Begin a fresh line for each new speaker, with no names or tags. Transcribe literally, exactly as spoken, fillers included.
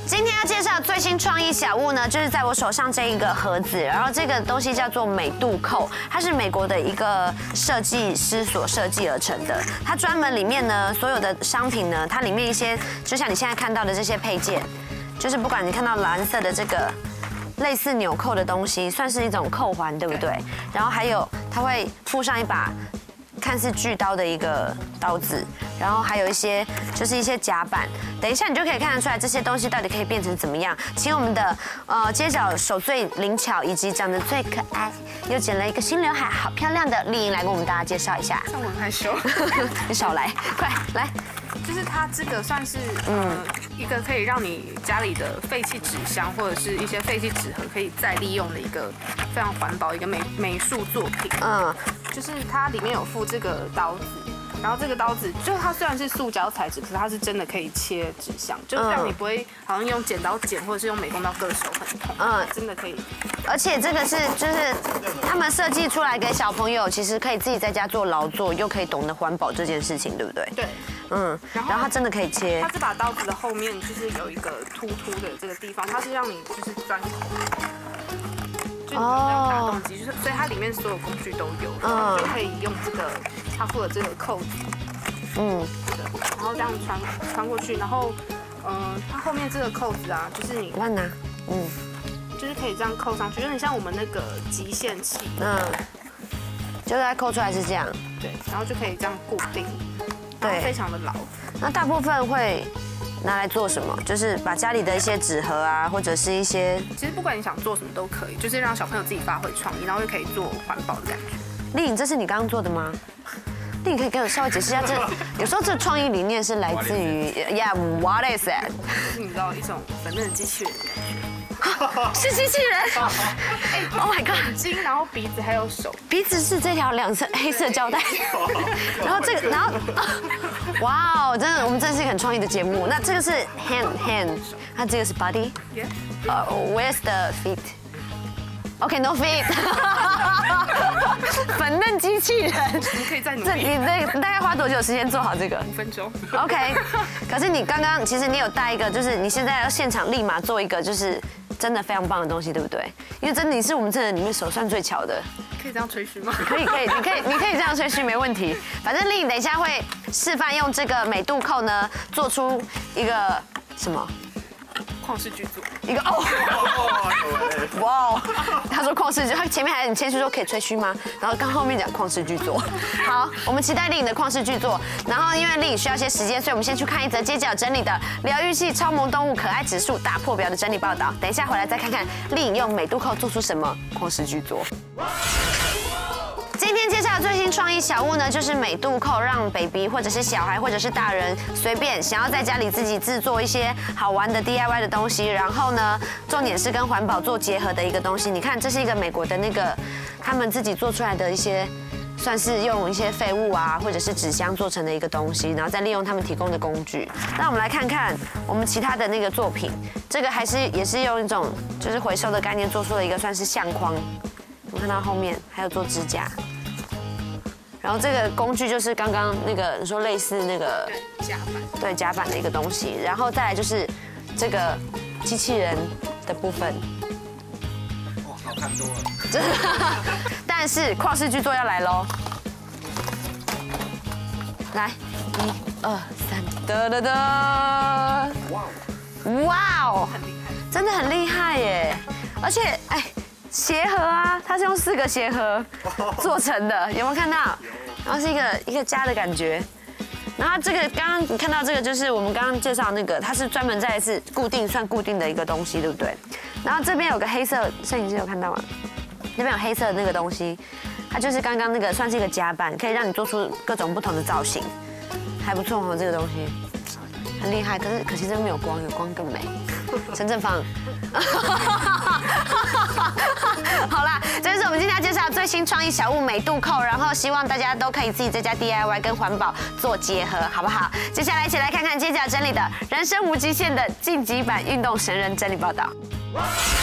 今天要介绍最新创意小物呢，就是在我手上这一个盒子，然后这个东西叫做美度扣，它是美国的一个设计师所设计而成的。它专门里面呢，所有的商品呢，它里面一些就像你现在看到的这些配件，就是不管你看到蓝色的这个类似纽扣的东西，算是一种扣环，对不对？然后还有它会附上一把看似锯刀的一个刀子，然后还有一些就是一些夹板。等一下你就可以看得出来这些东西到底可以变成怎么样。请我们的呃街角手最灵巧以及长得最可爱又剪了一个新刘海，好漂亮的丽颖来跟我们大家介绍一下。
像我很害羞，
你少来，快来。
就是它这个算是嗯一个可以让你家里的废弃纸箱或者是一些废弃纸盒可以再利用的一个非常环保一个美美术作品。嗯，就是它里面有附这个刀子。然后这个刀子，就是它虽然是塑胶材质，可是它是真的可以切纸箱，就是让你不会好像用剪刀剪，或者是用美工刀割手很痛。嗯，真的可以。
而且这个是就是他们设计出来给小朋友，其实可以自己在家做劳作，又可以懂得环保这件事情，对不对？
对。
嗯，然后它真的可以切。
它这把刀子的后面就是有一个突突的这个地方，它是让你就是钻孔。就你这样打洞机，就是所以它里面所有工具都有，嗯，就可以用这个它附的这个扣子，嗯，然后这样穿穿过去，然后，嗯、呃，它后面这个扣子啊，就是你
我拿，嗯，
就是可以这样扣上去，有点像我们那个极限器，嗯，
就是它扣出来是这样，
对，然后就可以这样固定，对，非常的牢。
那大部分会拿来做什么？就是把家里的一些纸盒啊，或者是一些……
其实不管你想做什么都可以，就是让小朋友自己发挥创意，然后又可以做环保的感觉。
丽颖，这是你刚刚做的吗？丽颖可以跟我稍微解释一下，这有时候这个创意理念是来自于 ，Yeah，what is it？
就是你知道一种粉嫩的机器人的感觉。
是机器人 ！Oh my god！
眼睛，然后鼻子还有手。
鼻子是这条两层黑色胶带，然后这个，然后，哇哦，真的，我们真是一个很创意的节目。那这个是 hand hand， 那这个是 body， 呃 ，where's the feet？OK，no feet。粉嫩机器人，
你可以再努
力。这你这大概花多久时间做好这个？
五分钟。
OK， 可是你刚刚其实你有带一个，就是你现在要现场立马做一个，就是真的非常棒的东西，对不对？因为真的你是我们这里面手算最巧的。
可以这样吹嘘吗？
可以可以，你可以你可以这样吹嘘没问题。反正丽颖等一下会示范用这个美度扣呢，做出一个什么？
旷世巨作，
一个哦，哇哦！他说旷世巨，他前面还很谦虚说可以吹嘘吗？然后刚后面讲旷世巨作。好，我们期待丽颖的旷世巨作。然后因为丽颖需要些时间，所以我们先去看一则街角整理的疗愈系超萌动物可爱指数大破表的整理报道。等一下回来再看看丽颖用美度扣做出什么旷世巨作。今天介绍的最新创意小物呢，就是美度扣，让 baby 或者是小孩或者是大人随便想要在家里自己制作一些好玩的 D I Y 的东西，然后呢，重点是跟环保做结合的一个东西。你看，这是一个美国的那个他们自己做出来的一些，算是用一些废物啊或者是纸箱做成的一个东西，然后再利用他们提供的工具。那我们来看看我们其他的那个作品，这个还是也是用一种就是回收的概念做出了一个算是相框。我们看到后面还有做指甲。然后这个工具就是刚刚那个你说类似那个
夹板，
对夹板的一个东西，然后再来就是这个机器人的部分。
哇，好看多了。
真的，但是旷世巨作要来喽！来，一二三，得得得！哇哦，哇哦，
很厉害，
真的很厉害耶！而且哎。鞋盒啊，它是用四个鞋盒做成的，有没有看到？然后是一个一个家的感觉。然后这个刚刚你看到这个，就是我们刚刚介绍那个，它是专门在是固定算固定的一个东西，对不对？然后这边有个黑色，摄影师有看到吗？那边有黑色的那个东西，它就是刚刚那个算是一个夹板，可以让你做出各种不同的造型，还不错哦，这个东西很厉害。可是可惜这边没有光，有光更美。陈正芳。好啦，这就是我们今天要介绍的最新创意小物美度扣，然后希望大家都可以自己在家 D I Y 跟环保做结合，好不好？接下来一起来看看街角整理的人生无极限的晋级版运动神人整理报道。